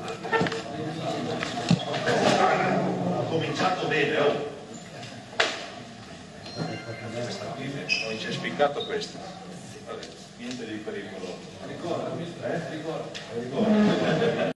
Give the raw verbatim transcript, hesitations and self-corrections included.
Ha cominciato bene, oh. Non c'è spiccato questo. Vabbè, niente di pericoloso. Ricorda, eh? Ricorda.